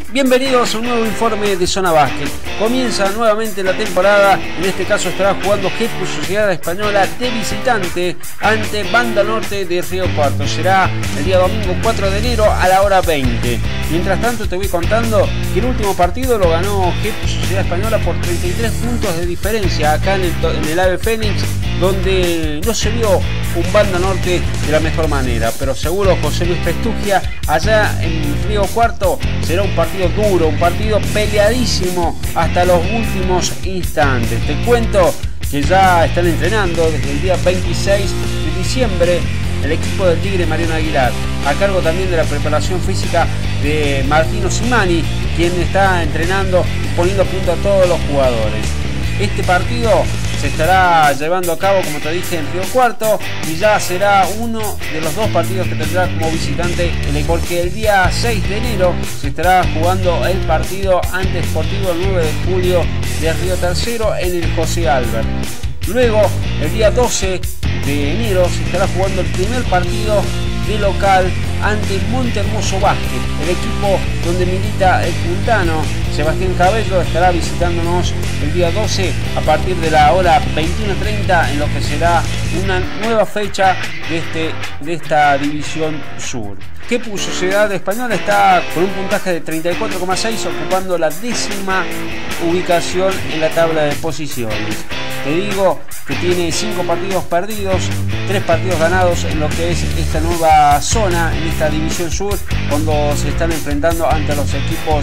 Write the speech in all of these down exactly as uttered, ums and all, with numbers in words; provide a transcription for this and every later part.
Bienvenidos a un nuevo informe de Zona Básquet. Comienza nuevamente la temporada, en este caso estará jugando G-Plus Sociedad Española de visitante ante Banda Norte de Río Cuarto. Será el día domingo cuatro de enero a la hora veinte. Mientras tanto te voy contando que el último partido lo ganó G-Plus Sociedad Española por treinta y tres puntos de diferencia acá en el, en el Ave Fénix, donde no se vio un Banda Norte de la mejor manera, pero seguro José Luis Festugia allá en Río Cuarto será un partido duro, un partido peleadísimo hasta los últimos instantes. Te cuento que ya están entrenando desde el día veintiséis de diciembre el equipo del Tigre Mariano Aguilar, a cargo también de la preparación física de Martino Simani, quien está entrenando y poniendo a punto a todos los jugadores. Este partido se estará llevando a cabo, como te dije, en Río Cuarto, y ya será uno de los dos partidos que tendrá como visitante, porque el día seis de enero se estará jugando el partido ante Sportivo el nueve de julio de Río Tercero en el José Albert. Luego, el día doce de enero se estará jugando el primer partido de local ante Monte Hermoso Básquet. El equipo donde milita el puntano Sebastián Cabello estará visitándonos el día doce a partir de la hora veintiuno treinta en lo que será una nueva fecha de, este, de esta división sur. G-Plus Sociedad Española está con un puntaje de treinta y cuatro coma seis, ocupando la décima ubicación en la tabla de posiciones. Te digo que tiene cinco partidos perdidos, tres partidos ganados en lo que es esta nueva zona, en esta división sur, cuando se están enfrentando ante los equipos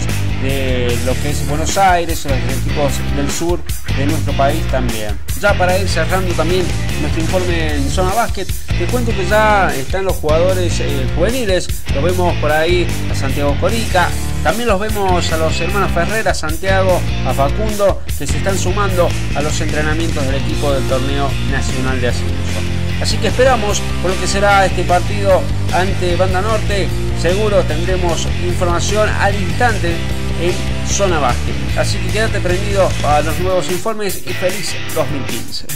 de lo que es Buenos Aires, o los equipos del sur de nuestro país también. Ya para ir cerrando también nuestro informe en Zona Básquet, te cuento que ya están los jugadores eh, juveniles. Los vemos por ahí a Santiago Corica, también los vemos a los hermanos Ferrer, a Santiago, a Facundo, que se están sumando a los entrenamientos del equipo del torneo nacional de ascenso. Así que esperamos por lo que será este partido ante Banda Norte. Seguro tendremos información al instante en Zona Básquet. Así que quédate prendido para los nuevos informes y feliz dos mil quince.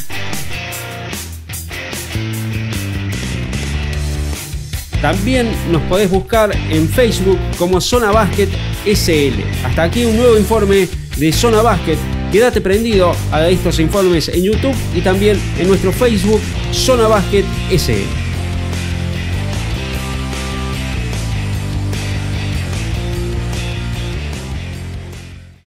También nos podés buscar en Facebook como Zona Básquet S L. Hasta aquí un nuevo informe de Zona Básquet. Quédate prendido a estos informes en YouTube y también en nuestro Facebook Zona Básquet S L.